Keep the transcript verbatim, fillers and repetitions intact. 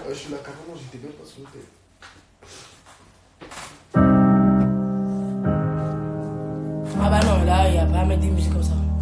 je suis là carrément, j'étais même pas sur le thème. Ah bah non, là, il n'y a pas à mettre des musiques comme ça.